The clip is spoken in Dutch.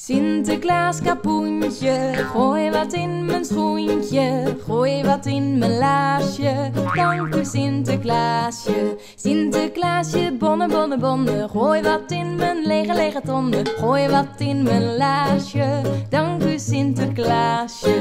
Sinterklaas kapoentje, gooi wat in mijn schoentje, gooi wat in mijn laasje. Dank u Sinterklaasje. Sinterklaasje, bonnen, bonnen, bonnen, gooi wat in mijn lege, lege tonnen, gooi wat in mijn laasje. Dank u Sinterklaasje.